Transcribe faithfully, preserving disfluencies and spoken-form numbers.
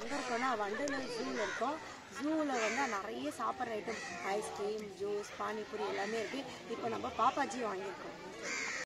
எங்கே இருக்கோன்னா வண்டலூர் ஜூவில் இருக்கோம். ஜூவில் வந்து நிறைய சாப்பிட்ற ஐட்டம் ஐஸ்கிரீம், ஜூஸ், பானிபூரி எல்லாமே இருக்குது. இப்போ நம்ம பாப்பாஜி வாங்கியிருக்கோம்.